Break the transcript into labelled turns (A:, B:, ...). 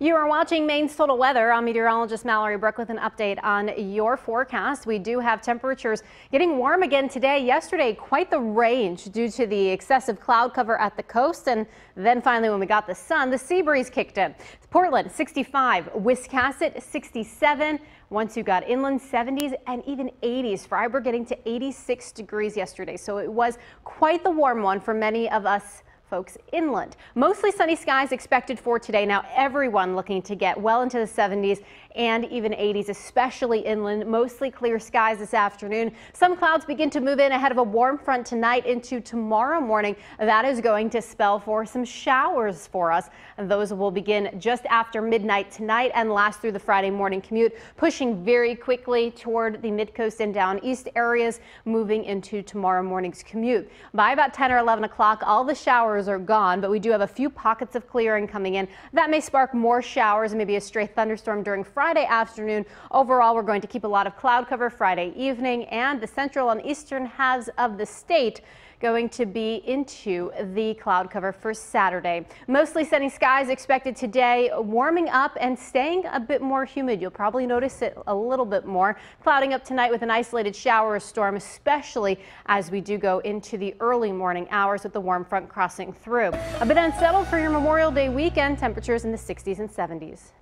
A: You are watching Maine's Total Weather. I'm meteorologist Mallory with an update on your forecast. We do have temperatures getting warm again today. Yesterday, quite the range due to the excessive cloud cover at the coast. And then finally, when we got the sun, the sea breeze kicked in. Portland, 65, Wiscasset, 67. Once you got inland, 70s and even 80s. Freiburg getting to 86 degrees yesterday. So it was quite the warm one for many of us folks inland. Mostly sunny skies expected for today. Now everyone looking to get well into the 70s and even 80s, especially inland. Mostly clear skies this afternoon. Some clouds begin to move in ahead of a warm front tonight into tomorrow morning. That is going to spell for some showers for us. And those will begin just after midnight tonight and last through the Friday morning commute, pushing very quickly toward the mid-coast and down east areas, moving into tomorrow morning's commute. By about 10 or 11 o'clock, all the showers are gone, but we do have a few pockets of clearing coming in. That may spark more showers and maybe a stray thunderstorm during Friday afternoon. Overall, we're going to keep a lot of cloud cover Friday evening, and the central and eastern halves of the state going to be into the cloud cover for Saturday. Mostly sunny skies expected today, warming up and staying a bit more humid. You'll probably notice it a little bit more. Clouding up tonight with an isolated shower or storm, especially as we do go into the early morning hours with the warm front crossing through. A bit unsettled for your Memorial Day weekend. Temperatures in the 60s and 70s.